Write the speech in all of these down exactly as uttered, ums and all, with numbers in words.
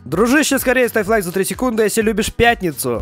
Дружище, скорее ставь лайк за три секунды, если любишь пятницу.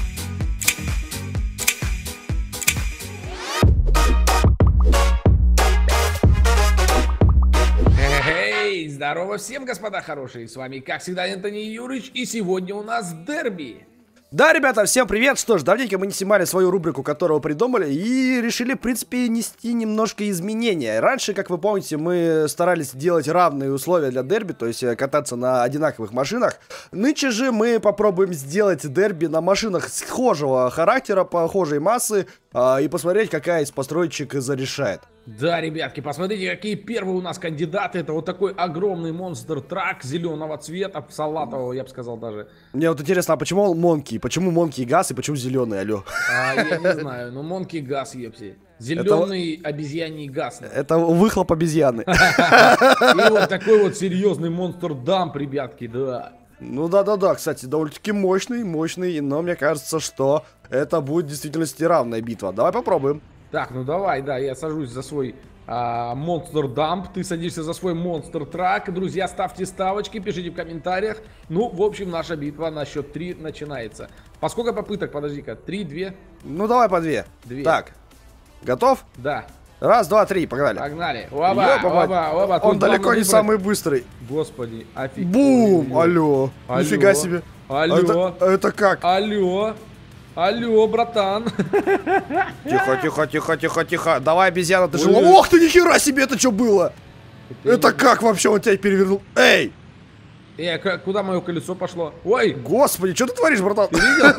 Эй, здорово всем, господа хорошие. С вами, как всегда, Антоний Юрьевич. И сегодня у нас дерби. Да, ребята, всем привет! Что ж, давненько мы не снимали свою рубрику, которую придумали, и решили, в принципе, нести немножко изменения. Раньше, как вы помните, мы старались делать равные условия для дерби, то есть кататься на одинаковых машинах. Нынче же мы попробуем сделать дерби на машинах схожего характера, похожей массы, а, и посмотреть, какая из построечек зарешает. Да, ребятки, посмотрите, какие первые у нас кандидаты. Это вот такой огромный монстр-трак зеленого цвета, салатового, я бы сказал даже. Мне вот интересно, а почему Монки? Почему Монки и газ, и почему зеленый, алло? А, я не знаю, но Монки газ, епси. Зеленый это... обезьяний газ. Это выхлоп обезьяны. И вот такой вот серьезный монстр-дамп, ребятки, да. Ну да-да-да, кстати, довольно-таки мощный, мощный, но мне кажется, что это будет в действительности равная битва. Давай попробуем. Так, ну давай, да, я сажусь за свой монстр дамп, ты садишься за свой монстр трак. Друзья, ставьте ставочки, пишите в комментариях. Ну, в общем, наша битва на счет три начинается. По сколько попыток, подожди-ка, три, две? Ну давай по две. Две. Так, готов? Да. Раз, два, три, погнали. Погнали. Оба, оба, оба. Он далеко не самый быстрый. Господи, офигеть. Бум, алло. Алло. Нифига себе. Алло. Это, это как? Алло. Алло, братан. Тихо, тихо, тихо, тихо, тихо. Давай, обезьяна, ты жила. Ох ты, нихера себе, это что было? Это, это как вообще он тебя перевернул? Эй! Эй, куда мое колесо пошло? Ой! Господи, что ты творишь, братан?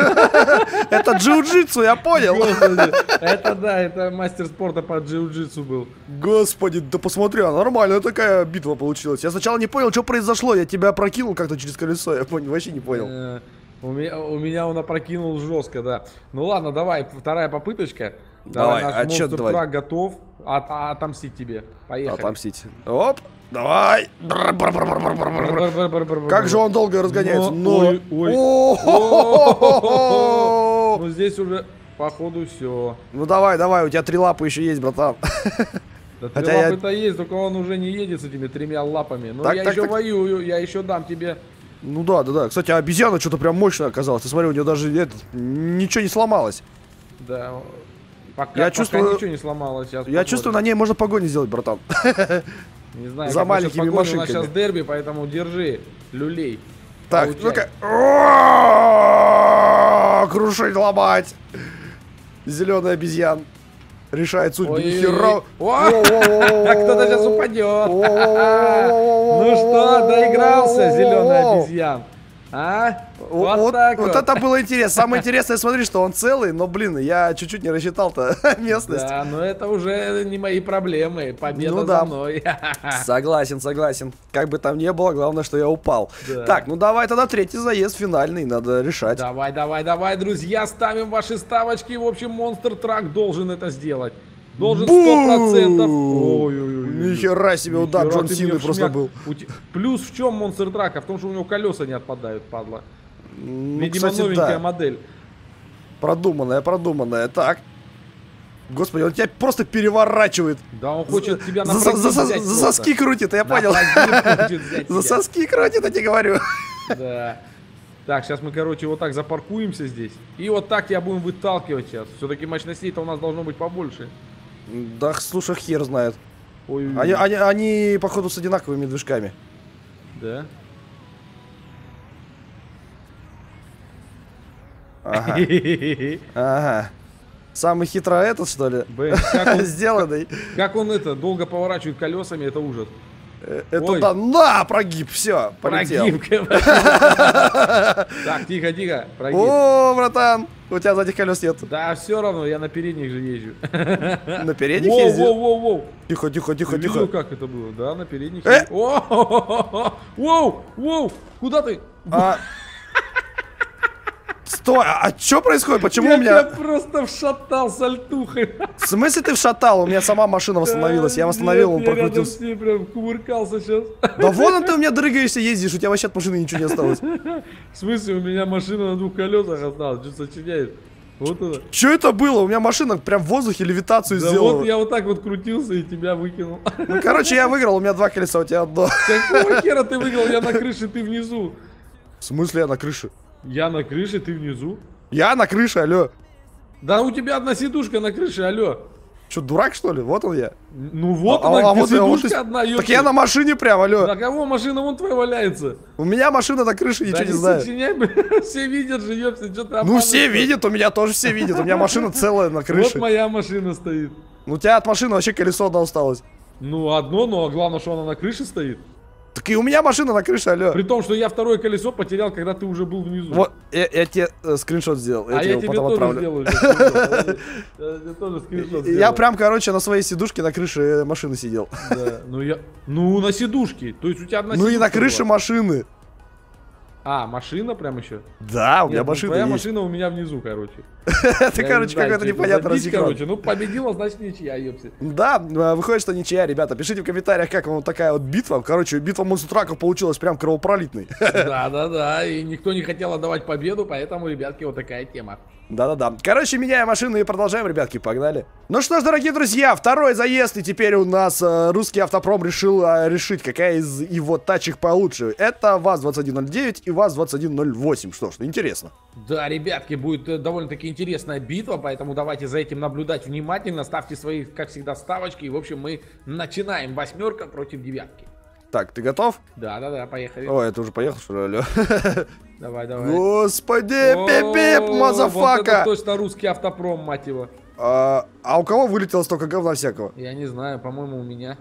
Это джиу-джитсу, я понял. Это да, это мастер спорта по джиу-джитсу был. Господи, да посмотри, нормальная такая битва получилась. Я сначала не понял, что произошло. Я тебя прокинул как-то через колесо, я вообще не понял. У меня, у меня он опрокинул жестко, да. Ну ладно, давай, вторая попыточка. Давай, наш отчет давай. Трак готов от, а, отомстить тебе. Поехали. Отомстить. Оп, давай. Как же он долго разгоняется. Но... Ой, ой. Ну здесь уже, походу, все. Ну давай, давай, у тебя три лапы еще есть, братан. Да три лапы-то есть, только он уже не едет с этими тремя лапами. Но я еще воюю, я еще дам тебе... Ну да, да, да. Кстати, обезьяна что-то прям мощная оказалась. Ты смотри, у нее даже это, ничего не сломалось. Да. Пока, я пока чувствую, ничего не сломалось. Сейчас я посмотрим. чувствую, на ней можно погоню сделать, братан. Не знаю, за маленькими машинками. У нас сейчас дерби, поэтому держи, люлей. Так, ну-ка. Крушить, ломать. Зеленый обезьян. Решает судьбу. Нихера. Кто-то сейчас упадет. Ну что, доигрался, зеленый обезьян? А? Вот, вот так вот. Вот это было интересно. Самое интересное, смотри, что он целый, но, блин, я чуть-чуть не рассчитал-то местность. Да, но это уже не мои проблемы. Победа ну, за да. мной. Согласен, согласен. Как бы там ни было, главное, что я упал. Да. Так, ну давай тогда третий заезд финальный, надо решать. Давай, давай, давай, друзья, ставим ваши ставочки. В общем, монстр трак должен это сделать. Должен сто процентов. Ой-ой-ой. Нихера себе удар Джон Сины просто был. Плюс в чем монстр трака? В том, что у него колеса не отпадают, падла. Ну, видимо, кстати, новенькая да. модель. Продуманная, продуманная. Так. Господи, он тебя просто переворачивает. Да, он хочет тебя на за, за, за, за соски крутит, я понял. За соски крутит, я тебе говорю. Да. Так, сейчас мы, короче, вот так запаркуемся здесь. И вот так тебя будем выталкивать сейчас. Все-таки мощностей-то у нас должно быть побольше. Да, слушай, хер знает. Ой, они, они, они, походу, с одинаковыми движками. Да? Ага. Ага. Самый хитро этот, что ли? Блин, как он, сделанный. Как он это, долго поворачивает колесами, это ужас. Это ой. Да, на, прогиб, все, полетел. Так, тихо, тихо, прогиб. О, братан, у тебя задних колес нет. Да, все равно, я на передних же езжу. На передних ездишь? Воу, воу, воу. Тихо, тихо, тихо, ты тихо. Видел, как это было? Да, на передних э? Воу, воу, куда ты? А... Стой, а что происходит? Почему я у меня... Я просто вшатал с альтухой. В смысле ты вшатал? У меня сама машина восстановилась. Я восстановил, он прокрутился. Я рядом с ней прям кувыркался сейчас. Да вон ты у меня дрыгаешься, ездишь, у тебя вообще от машины ничего не осталось. В смысле, у меня машина на двух колесах осталась, что сочиняет? Вот это. Что это было? У меня машина прям в воздухе левитацию да сделала. Вот я вот так вот крутился и тебя выкинул. Ну, короче, я выиграл, у меня два колеса, у тебя одно. Какого хера ты выиграл? Я на крыше, ты внизу. В смысле я на крыше? Я на крыше, ты внизу. Я на крыше, алло. Да у тебя одна сидушка на крыше, алло. Что, дурак, что ли? Вот он я. Ну вот а, она, а, вот, сидушка вот, одна, ёпта. Так я на машине прям, алло. На кого машина вон твоя валяется? У меня машина на крыше, ничего да не, не знаю. Сочиняй, бля, все видят же, ёпта, что ты. Ну все видят, у меня тоже все видят. У меня машина целая на крыше. Вот моя машина стоит. Ну у тебя от машины вообще колесо одно осталось. Ну одно, но главное, что она на крыше стоит. Так и у меня машина на крыше, алло. При том, что я второе колесо потерял, когда ты уже был внизу. Вот, я, я тебе э, скриншот сделал. Я а тебе я тебе потом тоже отправлю. сделаю. Я тебе тоже скриншот сделаю. Я прям, короче, на своей сидушке на крыше машины сидел. Да, ну я... Ну на сидушке. То есть у тебя одна Ну и на сидушка крыше была. машины. А, машина прям еще? Да, у меня Нет, ну, машина твоя есть. машина у меня внизу, короче. Это, Я короче, не знаю, какой-то что это непонятный за дичь, рассеклад. короче. Ну победила, значит ничья, ёпси. Да, э, выходит, что ничья, ребята. Пишите в комментариях, как вам вот такая вот битва. Короче, битва монстр-траков получилась прям кровопролитной. Да-да-да, и никто не хотел отдавать победу, поэтому, ребятки, вот такая тема. Да-да-да. Короче, меняем машину и продолжаем, ребятки, погнали. Ну что ж, дорогие друзья, второй заезд, и теперь у нас э, русский автопром решил э, решить, какая из его тачек получше. Это ВАЗ двадцать один ноль девять и ВАЗ двадцать один ноль восемь. Что ж, интересно. Да, ребятки, будет э, довольно-таки интересная битва, поэтому давайте за этим наблюдать внимательно, ставьте свои, как всегда, ставочки, и, в общем, мы начинаем. Восьмерка против девятки. Так, ты готов? Да-да-да, поехали. О, это уже поехал, что ли? Давай, давай. Господи, пип-пип, Вот мазафака! это точно русский автопром, мать его. А, а у кого вылетело столько говна всякого? Я не знаю, по-моему, у меня.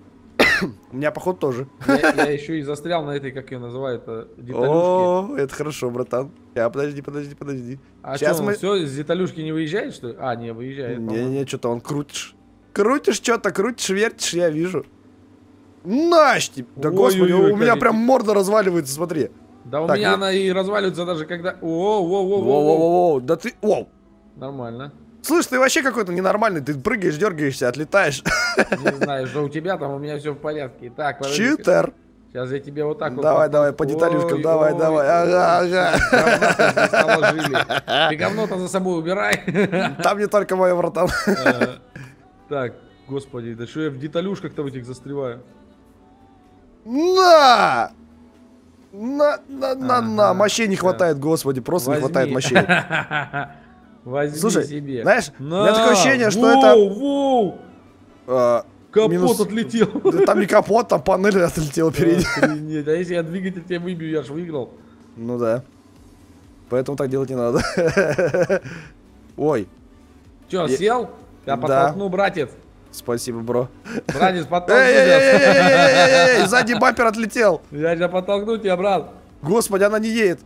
У меня, походу, тоже. Я, я еще и застрял на этой, как ее называют, э, деталюшке. О, это хорошо, братан. Я, подожди, подожди, подожди. А Сейчас что, мы... все, из деталюшки не выезжает, что ли? А, не, выезжает. по-моему. Не-не, что-то он крутишь. Крутишь что-то, крутишь, вертишь, я вижу. Насти! Да господи, Ой-ой-ой, у меня как прям эти- морда разваливается, смотри. Да у Так, меня ну- она и разваливается даже когда... О, о, о, о, о. Воу-воу-воу, да ты... Воу! Нормально. Слышь, ты вообще какой-то ненормальный, ты прыгаешь, дергаешься, отлетаешь. Не знаю, что у тебя там, у меня все в порядке. Так, подожди. Читер. Сейчас я тебе вот так вот... Давай, вот- давай, по деталюшкам, Ой, давай, ой, давай. ой, Ага, ой, ага. говна здесь наложили. Ты говно-то за собой убирай. Там не только мое, братан. Э, Так, господи, да что я в деталюшках-то в этих застреваю? На! На, на, на, на, Ага, мощей не да. хватает, господи, просто не Возьми. хватает мощей. Возьми Слушай, себе. знаешь, у меня На, такое ощущение, что воу, это... воу, э, капот минус- отлетел. Да там не капот, там панель отлетела передняя. Охренеть, а если я двигатель тебе выбью, я ж выиграл. Ну да. Поэтому так делать не надо. Ой, Че, Я- сел? Я Да. подтолкну, братец. спасибо, бро. Братец, подтолкну тебя. Эй-эй-эй-эй-эй-эй, задний бампер отлетел. Я тебя подтолкну тебя, брат. Господи, она не едет.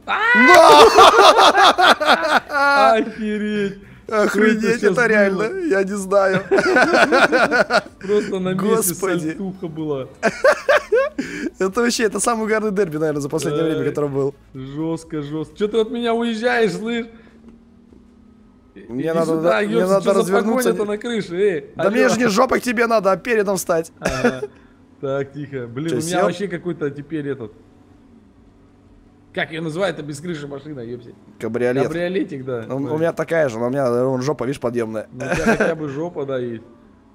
Охереть. Охренеть, щас это было? реально, я не знаю. Просто на месте Господи. сальтуха была. Это вообще, это самый угарный дерби, наверное, за последнее время, Ай. который был. Жестко, жестко. Че ты от меня уезжаешь, слышь? Мне Иди надо, сюда, да, ёпта, мне надо что за развернуться. погоня-то на крыше, эй? Да алло. мне же не жопой к тебе надо, а передом встать. Ага. Так, тихо. Блин, Чё, у меня сел? вообще какой-то теперь этот... Как ее называют, это без крыши машина, ёпси. Кабриолет. Кабриолетик, да. У, у меня такая же, но у меня вон, жопа, видишь, подъемная. Ну, у тебя хотя бы жопа, да, есть.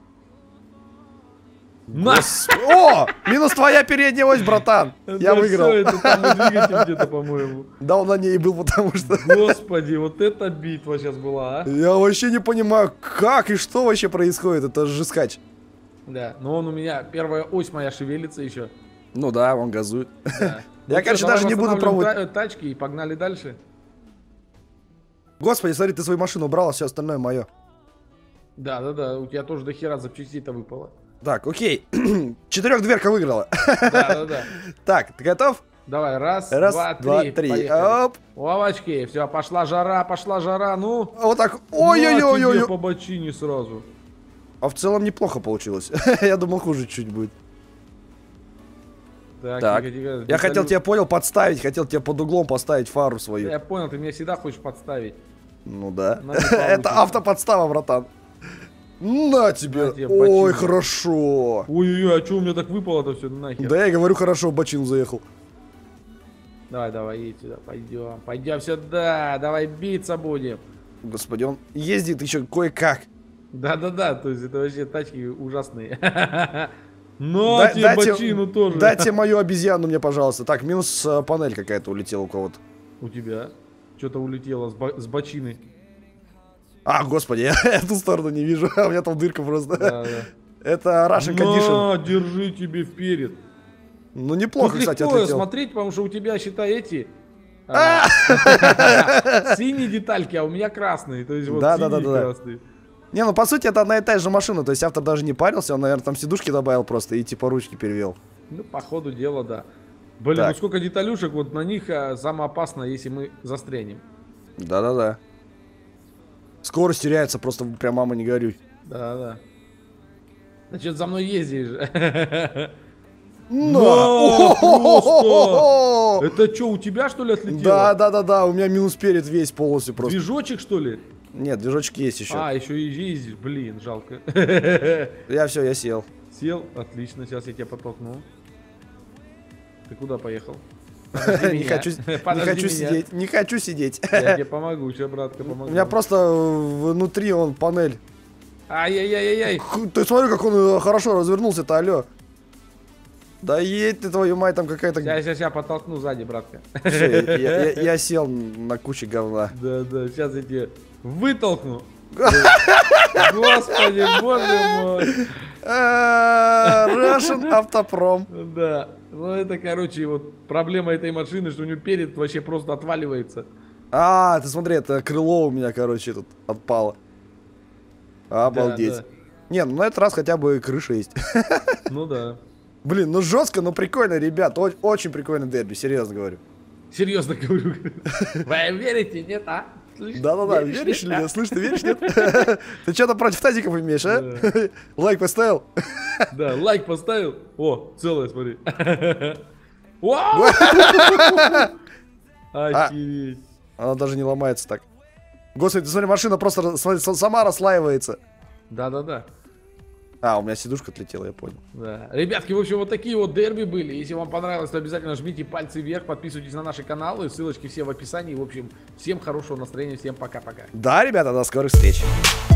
На! Гос- О! Минус твоя передняя ось, братан. Я Да выиграл. всё, это там и двигатель где-то, по-моему. Да, он на ней был, потому что... Господи, вот эта битва сейчас была, а? Я вообще не понимаю, как и что вообще происходит. Это же скач. Да, но он у меня, первая ось моя шевелится еще. Ну да, он газует. Да. Я, Ну короче, чё, даже давай не буду восстанавливаем пробовать. та- тачки и погнали дальше. Господи, смотри, ты свою машину убрал, а все остальное мое. Да, да, да, у тебя тоже до хера запчастей-то выпало. Так, окей. Четырехдверка выиграла. Да, да, да. Так, ты готов? Давай, раз, Раз, два, три. два, три. Поехали. Оп. Овочки, все, пошла жара, пошла жара, ну. Вот так. На тебе Ой-ой-ой-ой. по бочине сразу. А в целом неплохо получилось. Я думал, хуже чуть будет. Так, Так. тихо, тихо. Я хотел Деталю- тебя, понял, подставить, хотел тебе под углом поставить фару свою. Я понял, ты меня всегда хочешь подставить. Ну да. Но не получится. Это автоподстава, братан. На тебе. На тебе Ой, бочину. хорошо. Ой-ой-ой, а что у меня так выпало-то все нахер? Да я и говорю, хорошо, в бочину заехал. Давай, давай, едь сюда, пойдем. Пойдем сюда, давай биться будем. Господи, он ездит еще кое-как. Да-да-да, то есть это вообще тачки ужасные. Но Да- тебе дайте- бочину тоже. Дайте мою обезьяну мне, пожалуйста. Так, минус э, панель какая-то улетела у кого-то. У тебя что-то улетело с, бо- с бочины. А, господи, я эту сторону не вижу. У меня там дырка просто. Да, да. Это Russian Condition. На, держи тебе вперед. Ну, неплохо, Тут кстати, легко отлетел. смотреть, потому что у тебя, считай, эти а, синие детальки, а у меня красные. То есть вот Да, да, синие да, и да. красные. Не, ну по сути это одна и та же машина, то есть автор даже не парился, он, наверное, там сидушки добавил просто и типа ручки перевел. Ну, по ходу дела, да. Блин, Так. ну сколько деталюшек, вот на них а, самое опасное, если мы застрянем. Да-да-да. Скорость теряется, просто прям мама не горюй. Да, да. Значит, за мной ездишь. На! просто! Это что, у тебя что ли отлетело? Да, да, да, да, у меня минус перед весь полностью просто. Движочек что ли? Нет, движочек есть еще. А, еще и ездишь, блин, жалко. Я все, я сел. Сел, отлично, сейчас я тебя подтолкну. Ты куда поехал? Не хочу, не хочу сидеть, не хочу сидеть. Я тебе помогу, сейчас, братка, помогу. У меня просто внутри он панель. Ай-яй-яй-яй. Ты смотри, как он хорошо развернулся-то, алло. Да едь ты, твою мать, там какая-то... Сейчас, сейчас, сейчас подтолкну сзади, братка. Всё, я, я- я сел на куче говна. Да, да, сейчас я тебе вытолкну. Господи, боже мой. А, Russian Автопром. Да, ну это, короче, вот проблема этой машины, что у нее перед вообще просто отваливается. А, ты смотри, это крыло у меня, короче, тут отпало. Обалдеть. Да, Не, ну на этот раз хотя бы крыша есть. Ну да. Блин, ну жестко, но прикольно, ребят. О- очень прикольный дерби, серьезно говорю. Серьезно говорю. Вы верите, нет, а? Слышь, Да-да-да, веришь, веришь нет, ли? а? Слышь, ты веришь, нет? Ты что-то против тазиков имеешь, а? Да. Лайк поставил? Да, лайк поставил. О, целое, смотри. Вау! Охереть. Она даже не ломается так. Господи, ты смотри, машина просто рас- смотри, с- сама расслаивается. Да-да-да. А, у меня сидушка отлетела, я понял. Да. Ребятки, в общем, вот такие вот дерби были. Если вам понравилось, то обязательно жмите пальцы вверх, подписывайтесь на наши каналы, ссылочки все в описании. В общем, всем хорошего настроения, всем пока-пока. Да, ребята, до скорых встреч.